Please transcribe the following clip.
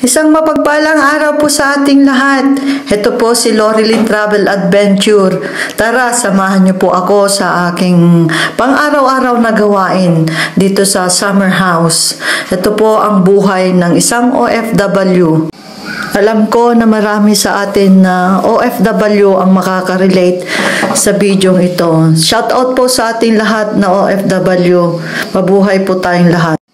Isang mapagpalang araw po sa ating lahat. Ito po si Lorilyn Travel Adventure. Tara, samahan niyo po ako sa aking pang-araw-araw na gawain dito sa summer house. Ito po ang buhay ng isang OFW. Alam ko na marami sa atin na OFW ang makaka-relate sa video ito. Shout out po sa ating lahat na OFW. Mabuhay po tayong lahat.